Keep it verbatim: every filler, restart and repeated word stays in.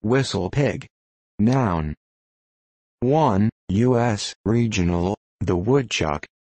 Whistle pig. Noun. one. U S Regional, the woodchuck.